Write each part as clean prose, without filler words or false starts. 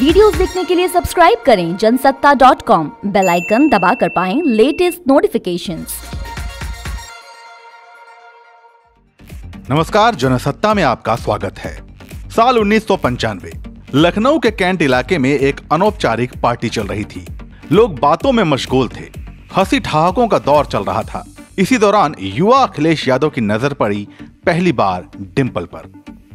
Videos देखने के लिए सब्सक्राइब करें जनसत्ता.com, बेल आइकन दबाकर पाएं लेटेस्ट नोटिफिकेशंस। नमस्कार, जनसत्ता में आपका स्वागत है। साल 1995 लखनऊ के कैंट इलाके में एक अनौपचारिक पार्टी चल रही थी। लोग बातों में मशगूल थे, हंसी ठहाकों का दौर चल रहा था। इसी दौरान युवा अखिलेश यादव की नजर पड़ी पहली बार डिंपल पर।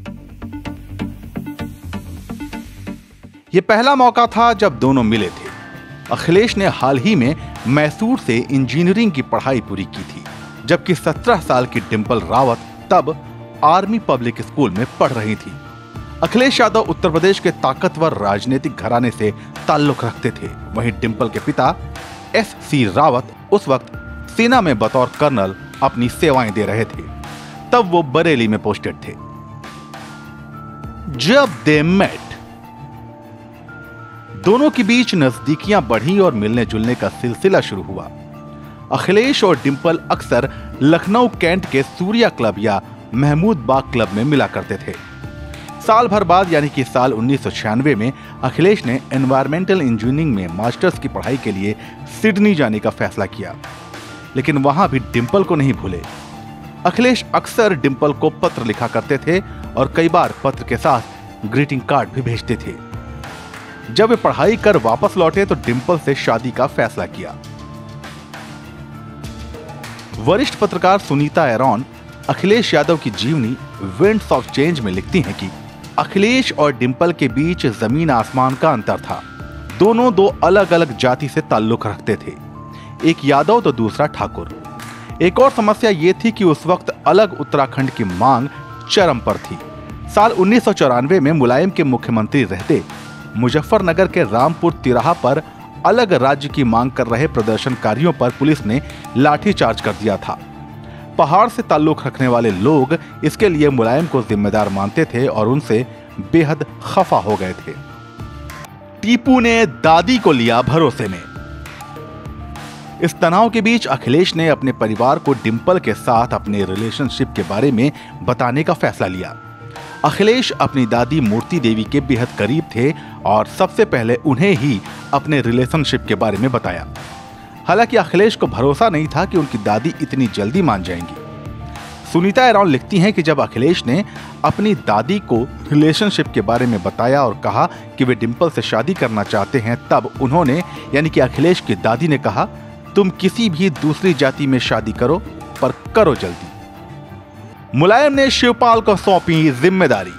यह पहला मौका था जब दोनों मिले थे। अखिलेश ने हाल ही में मैसूर से इंजीनियरिंग की पढ़ाई पूरी की थी, जबकि 17 साल की डिंपल रावत तब आर्मी पब्लिक स्कूल में पढ़ रही थी। अखिलेश यादव उत्तर प्रदेश के ताकतवर राजनीतिक घराने से ताल्लुक रखते थे। वहीं डिंपल के पिता S.C. रावत उस वक्त सेना में बतौर कर्नल अपनी सेवाएं दे रहे थे। तब वो बरेली में पोस्टेड थे। जब दे मेट, दोनों के बीच नजदीकियां बढ़ी और मिलने जुलने का सिलसिला शुरू हुआ। अखिलेश और डिंपल अक्सर लखनऊ कैंट के सूर्या क्लब या महमूद बाग क्लब में मिला करते थे। साल भर बाद यानी कि साल 1996 में अखिलेश ने एनवायरमेंटल इंजीनियरिंग में मास्टर्स की पढ़ाई के लिए सिडनी जाने का फैसला किया, लेकिन वहां भी डिंपल को नहीं भूले। अखिलेश अक्सर डिंपल को पत्र लिखा करते थे और कई बार पत्र के साथ ग्रीटिंग कार्ड भी भेजते थे। जब वे पढ़ाई कर वापस लौटे तो डिंपल से शादी का फैसला किया। वरिष्ठ पत्रकार सुनीता एरॉन अखिलेश यादव की जीवनी विंड्स ऑफ चेंज में लिखती हैं कि अखिलेश और डिंपल के बीच जमीन आसमान का अंतर था। दोनों दो अलग अलग जाति से ताल्लुक रखते थे, एक यादव तो दूसरा ठाकुर। एक और समस्या ये थी कि उस वक्त अलग उत्तराखंड की मांग चरम पर थी। साल 1994 में मुलायम के मुख्यमंत्री रहते मुजफ्फरनगर के रामपुर तिराहा पर अलग राज्य की मांग कर रहे प्रदर्शनकारियों पर पुलिस ने लाठीचार्ज कर दिया था। पहाड़ से ताल्लुक रखने वाले लोग इसके लिए मुलायम को जिम्मेदार मानते थे और उनसे बेहद खफा हो गए थे। टीपू ने दादी को लिया भरोसे में। इस तनाव के बीच अखिलेश ने अपने परिवार को डिंपल के साथ अपने रिलेशनशिप के बारे में बताने का फैसला लिया। अखिलेश अपनी दादी मूर्ति देवी के बेहद करीब थे और सबसे पहले उन्हें ही अपने रिलेशनशिप के बारे में बताया। हालांकि अखिलेश को भरोसा नहीं था कि उनकी दादी इतनी जल्दी मान जाएंगी। सुनीता एरॉन लिखती हैं कि जब अखिलेश ने अपनी दादी को रिलेशनशिप के बारे में बताया और कहा कि वे डिंपल से शादी करना चाहते हैं, तब उन्होंने यानी कि अखिलेश की दादी ने कहा, तुम किसी भी दूसरी जाति में शादी करो, पर करो जल्दी। मुलायम ने शिवपाल को सौंपी जिम्मेदारी।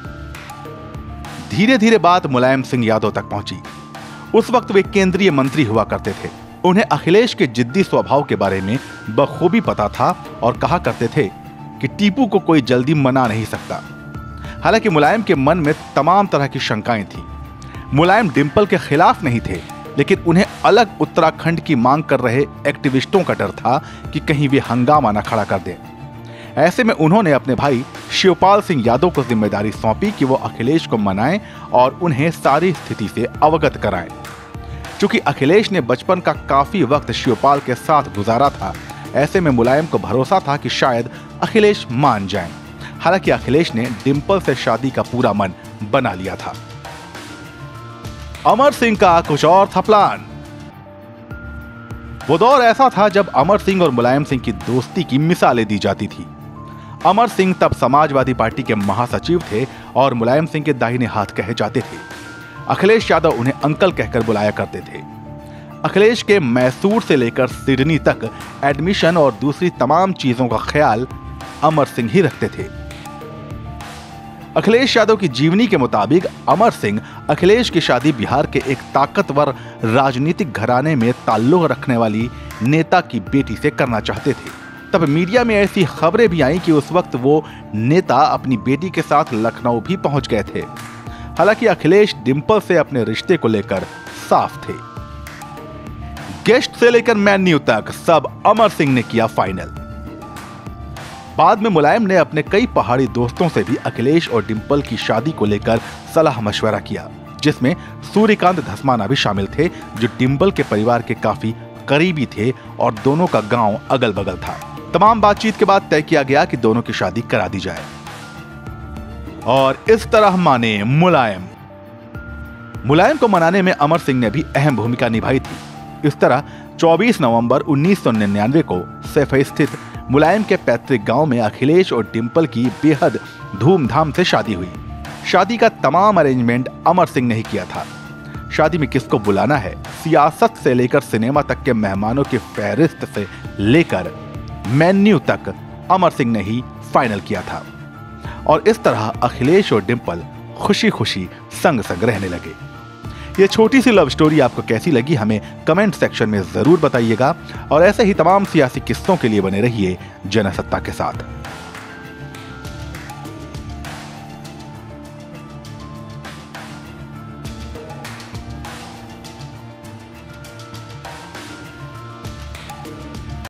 धीरे धीरे बात मुलायम सिंह यादव तक पहुंची। उस वक्त वे केंद्रीय मंत्री हुआ करते थे। उन्हें अखिलेश के जिद्दी स्वभाव के बारे में बखूबी पता था और कहा करते थे कि टीपू को कोई जल्दी मना नहीं सकता। हालांकि मुलायम के मन में तमाम तरह की शंकाएं थी। मुलायम डिंपल के खिलाफ नहीं थे, लेकिन उन्हें अलग उत्तराखंड की मांग कर रहे एक्टिविस्टों का डर था कि कहीं वे हंगामा न खड़ा कर दें। ऐसे में उन्होंने अपने भाई शिवपाल सिंह यादव को जिम्मेदारी सौंपी कि वो अखिलेश को मनाएं और उन्हें सारी स्थिति से अवगत कराएं। चूंकि अखिलेश ने बचपन का काफी वक्त शिवपाल के साथ गुजारा था, ऐसे में मुलायम को भरोसा था कि शायद अखिलेश मान जाएं। हालांकि अखिलेश ने डिंपल से शादी का पूरा मन बना लिया था। अमर सिंह का कुछ और था प्लान। वो दौर ऐसा था जब अमर सिंह और मुलायम सिंह की दोस्ती की मिसालें दी जाती थी। अमर सिंह तब समाजवादी पार्टी के महासचिव थे और मुलायम सिंह के दाहिने हाथ कहे जाते थे। अखिलेश यादव उन्हें अंकल कहकर बुलाया करते थे। अखिलेश के मैसूर से लेकर सिडनी तक एडमिशन और दूसरी तमाम चीजों का ख्याल अमर सिंह ही रखते थे। अखिलेश यादव की जीवनी के मुताबिक अमर सिंह अखिलेश की शादी बिहार के एक ताकतवर राजनीतिक घराने में ताल्लुक रखने वाली नेता की बेटी से करना चाहते थे। तब मीडिया में ऐसी खबरें भी आईं कि उस वक्त वो नेता अपनी बेटी के साथ लखनऊ भी पहुंच गए थे। हालांकि अखिलेश डिंपल से अपने रिश्ते को लेकर साफ थे। गेस्ट से लेकर मेन्यू तक सब अमर सिंह ने किया फाइनल। बाद में मुलायम ने अपने कई पहाड़ी दोस्तों से भी अखिलेश और डिंपल की शादी को लेकर सलाह मशवरा किया, जिसमें सूर्यकांत धस्माना भी शामिल थे, जो डिंपल के परिवार के काफी करीबी थे और दोनों का गांव अगल बगल था। तमाम बातचीत के बाद तय किया गया कि दोनों की शादी करा दी जाए। और इस तरह माने मुलायम। मुलायम को मनाने में अमर सिंह ने भी अहम भूमिका निभाई थी। इस तरह 24 नवंबर 1999 को सैफई स्थित मुलायम के पैतृक गांव में अखिलेश और डिंपल की बेहद धूमधाम से शादी हुई। शादी का तमाम अरेंजमेंट अमर सिंह ने ही किया था। शादी में किसको बुलाना है, सियासत से लेकर सिनेमा तक के मेहमानों की फहरिस्त से लेकर मेन्यू तक अमर सिंह ने ही फाइनल किया था। और इस तरह अखिलेश और डिंपल खुशी खुशी संग संग रहने लगे। ये छोटी सी लव स्टोरी आपको कैसी लगी हमें कमेंट सेक्शन में जरूर बताइएगा और ऐसे ही तमाम सियासी किस्सों के लिए बने रहिए जनसत्ता के साथ।